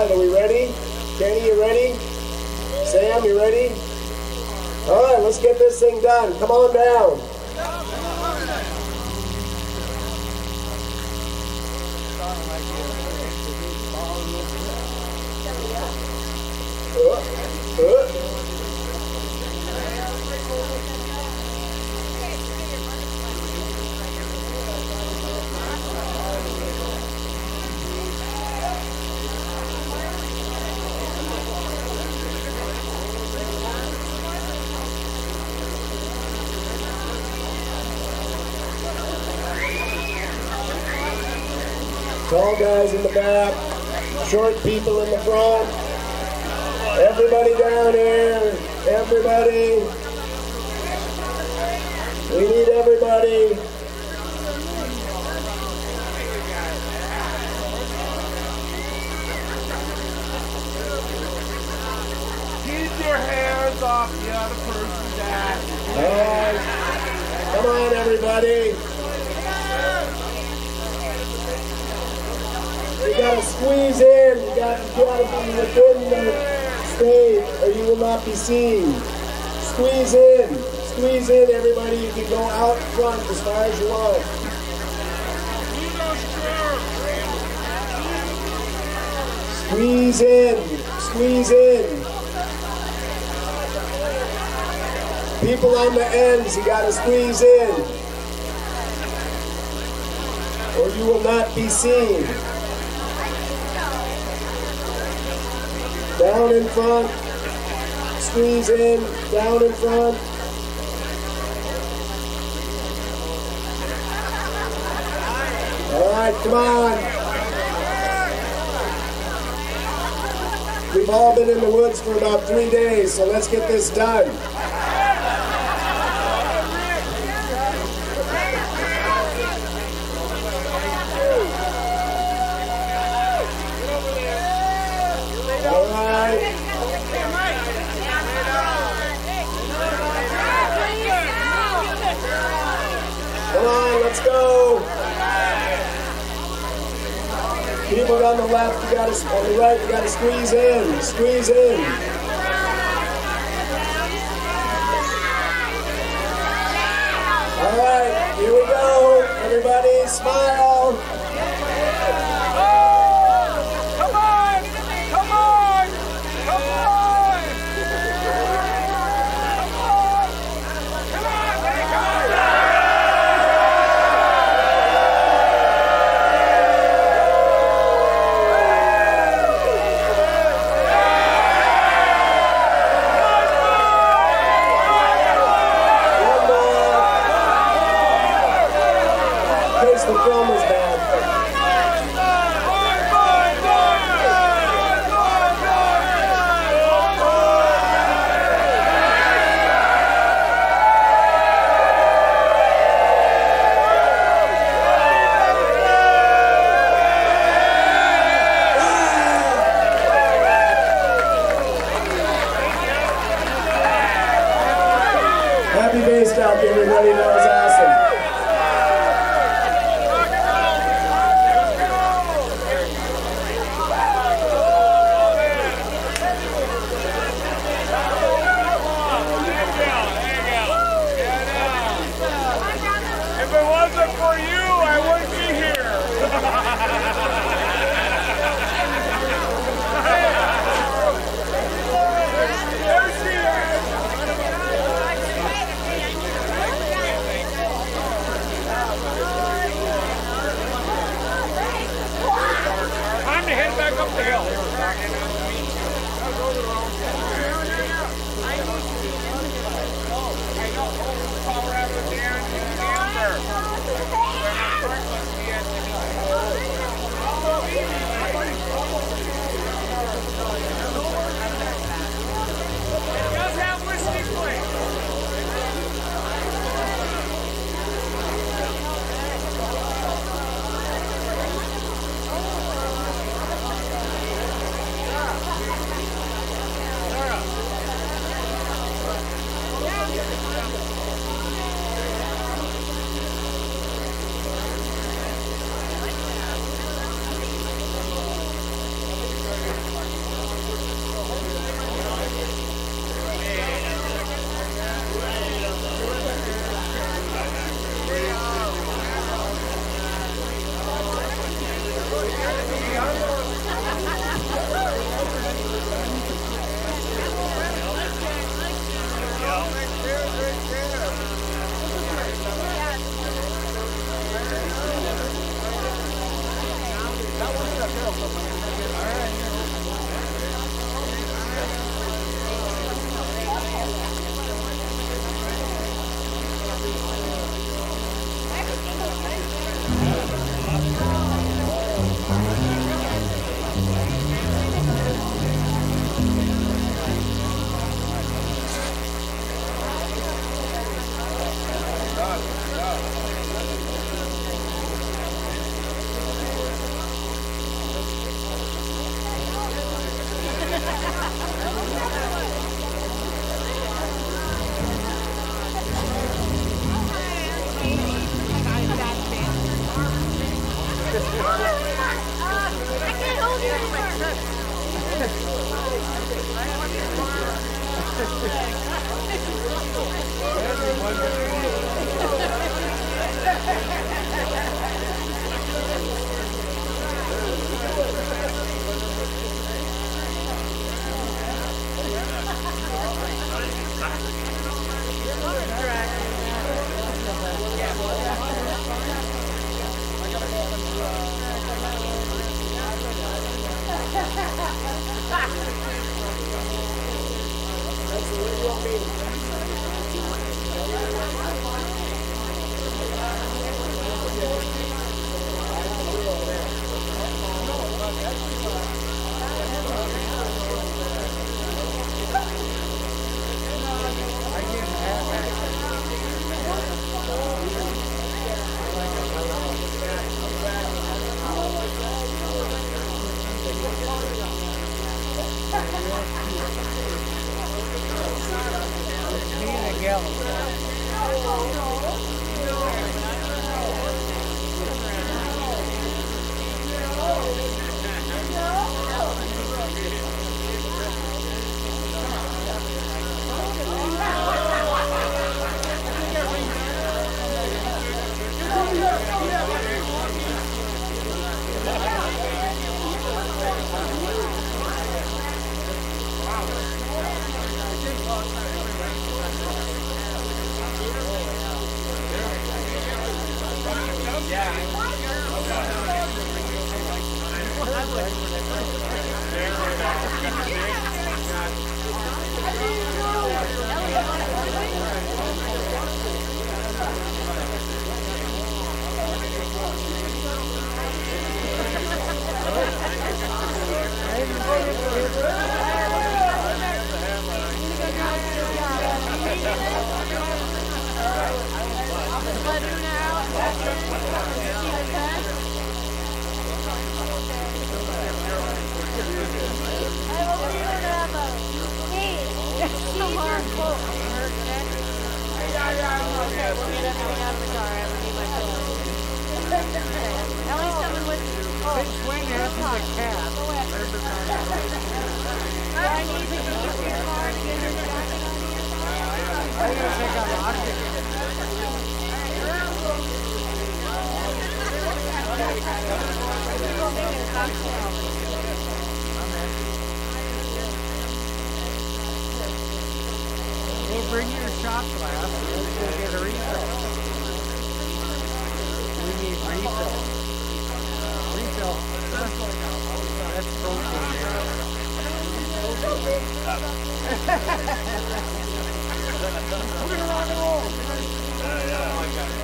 band. Are we ready? Kenny, you ready? Sam, you ready? All right, let's get this thing done. Come on down. Tall guys in the back, short people in the front. Everybody down here, everybody. We need everybody. Keep your hands off the other person's ass. All right, come on everybody. You gotta squeeze in, you gotta be within the stage or you will not be seen. Squeeze in everybody. You can go out front as far as you want. Squeeze in. People on the ends, you gotta squeeze in or you will not be seen. Down in front, squeeze in, down in front. All right, come on. We've all been in the woods for about 3 days, so let's get this done. Come on, let's go. People on the left, on the right, you gotta squeeze in. All right, here we go. Everybody smile. Come on! The film is bad. Happy Baystock, everybody. That was awesome. If it wasn't for you, I wouldn't be here. There she is. Time to head back up the hill. Well, bring your shot glass and let's go get a refill. We need refill. Refill. That's protein. We're gonna rock and roll.